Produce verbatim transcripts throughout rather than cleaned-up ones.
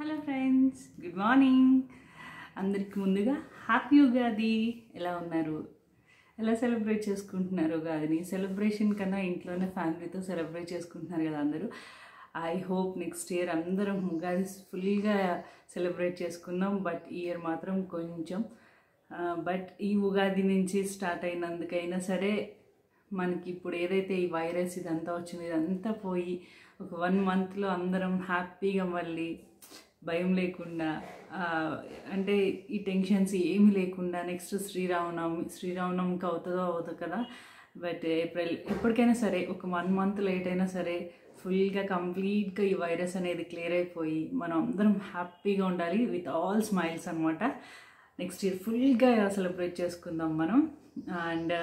Hello friends, good morning. అందరికి ముందుగా happy Ugadi. ఎలా ఉన్నారు? ఎలా సెలబ్రేట్ చేసుకుంటున్నారు ఉగాదిని? సెలబ్రేషన్ కన్నా ఇంట్లోనే ఫ్యామిలీతో సెలబ్రేట్ చేసుకుంటున్నారు కదా అందరూ. ఐ హోప్ నెక్స్ట్ ఇయర్ అందరం ఉగాది ఫుల్గా సెలబ్రేట్ చేసుకుందాం. బట్ ఈ ఇయర్ మాత్రం కొంచెం బట్ ఈ ఉగాది నుంచి స్టార్ట్ అయినందుకైనా సరే మనకి ఇప్పుడు ఏదైతే ఈ వైరస్ ఇదంతా వచ్చింది ఇదంతా పోయి ఒక వన్ మంత్లో అందరం హ్యాపీగా మళ్ళీ భయం లేకుండా అంటే ఈ టెన్షన్స్ ఏమీ లేకుండా నెక్స్ట్ శ్రీరామనవమి శ్రీరామనవమికి అవుతుందో అవుతుంది కదా. బట్ ఏప్రిల్ ఎప్పటికైనా సరే ఒక వన్ మంత్ లేట్ అయినా సరే ఫుల్గా కంప్లీట్గా ఈ వైరస్ అనేది క్లియర్ అయిపోయి మనం అందరం హ్యాపీగా ఉండాలి విత్ ఆల్ స్మైల్స్ అనమాట. నెక్స్ట్ ఇయర్ ఫుల్గా సెలబ్రేట్ చేసుకుందాం మనం. అండ్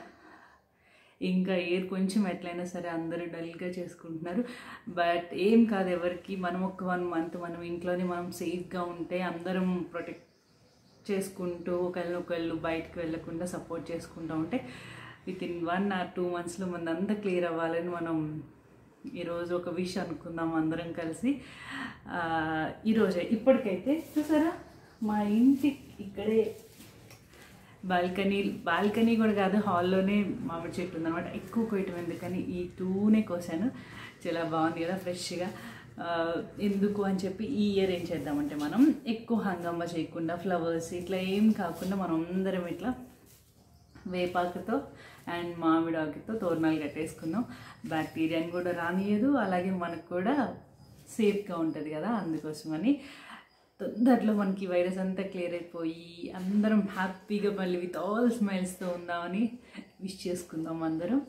ఇంకా ఇయర్ కొంచెం ఎట్లయినా సరే అందరూ డల్గా చేసుకుంటున్నారు. బట్ ఏం కాదు ఎవరికి. మనం ఒక వన్ మంత్ మనం ఇంట్లోనే మనం సేఫ్గా ఉంటే అందరం ప్రొటెక్ట్ చేసుకుంటూ ఒకళ్ళనొకళ్ళు బయటకు వెళ్ళకుండా సపోర్ట్ చేసుకుంటూ ఉంటే with in one or two మంత్స్లో మనంతా క్లియర్ అవ్వాలని మనం ఈరోజు ఒక విష్ అనుకుందాం అందరం కలిసి. ఈరోజే ఇప్పటికైతే చూసారా మా ఇంటి ఇక్కడే బాల్కనీ బాల్కనీ కూడా కాదు హాల్లోనే మామిడి చెట్టు ఉందన్నమాట. ఎక్కువ కోయటం ఎందుకని ఈ టూనే కోసాను. చాలా బాగుంది కదా ఫ్రెష్గా. ఎందుకు అని చెప్పి ఈ ఇయర్ ఏం చేద్దామంటే మనం ఎక్కువ హంగమ్మ చేయకుండా ఫ్లవర్స్ ఇట్లా ఏం కాకుండా మనం అందరం ఇట్లా వేపాకుతో అండ్ మామిడాకుతో తోరణాలు కట్టేసుకుందాం. బ్యాక్టీరియాని కూడా రానియదు, అలాగే మనకు కూడా సేఫ్గా ఉంటుంది కదా. అందుకోసమని తొందరలో మనకి వైరస్ అంతా క్లియర్ అయిపోయి అందరం హ్యాపీగా మళ్ళీ విత్ ఆల్ స్మైల్స్తో ఉందామని విష్ చేసుకుందాం అందరం.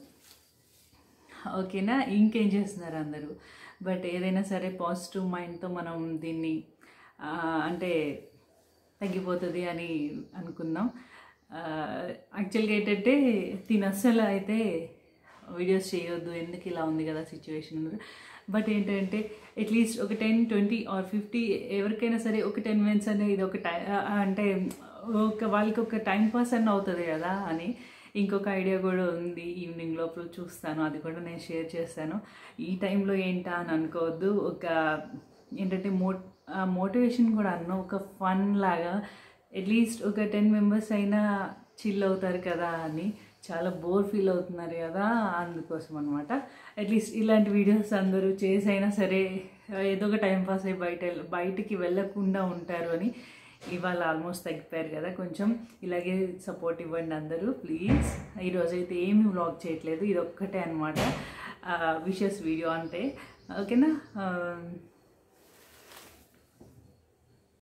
ఓకేనా? ఇంకేం చేస్తున్నారు అందరూ? బట్ ఏదైనా సరే పాజిటివ్ మైండ్తో మనం దీన్ని అంటే తగ్గిపోతుంది అని అనుకుందాం. యాక్చువల్గా ఏంటంటే దీని అస్సలు అయితే వీడియోస్ చేయొద్దు, ఎందుకు ఇలా ఉంది కదా సిచ్యువేషన్. బట్ ఏంటంటే అట్లీస్ట్ ఒక టెన్ ట్వంటీ ఆర్ ఫిఫ్టీ ఎవరికైనా సరే ఒక టెన్ మినిట్స్ అనేది ఇది ఒక టై అంటే ఒక వాళ్ళకి ఒక టైం పాస్ అన్న అవుతుంది కదా అని ఇంకొక ఐడియా కూడా ఉంది. ఈవినింగ్ లోపల చూస్తాను, అది కూడా నేను షేర్ చేస్తాను. ఈ టైంలో ఏంటా అని అనుకోవద్దు. ఒక ఏంటంటే మో మోటివేషన్ కూడా అన్న ఒక ఫన్ లాగా అట్లీస్ట్ ఒక టెన్ మెంబర్స్ అయినా చిల్ అవుతారు కదా అని. చాలా బోర్ ఫీల్ అవుతున్నారు కదా, అందుకోసం అనమాట. అట్లీస్ట్ ఇలాంటి వీడియోస్ అందరూ చేసైనా సరే ఏదో ఒక టైంపాస్ అయ్యి బయట బయటికి వెళ్ళకుండా ఉంటారు అని. ఇవాళ ఆల్మోస్ట్ తగ్గిపోయారు కదా కొంచెం. ఇలాగే సపోర్ట్ ఇవ్వండి అందరూ ప్లీజ్. ఈరోజైతే ఏమీ వ్లాగ్ చేయట్లేదు, ఇది ఒక్కటే అనమాట విషెస్ వీడియో అంటే. ఓకేనా?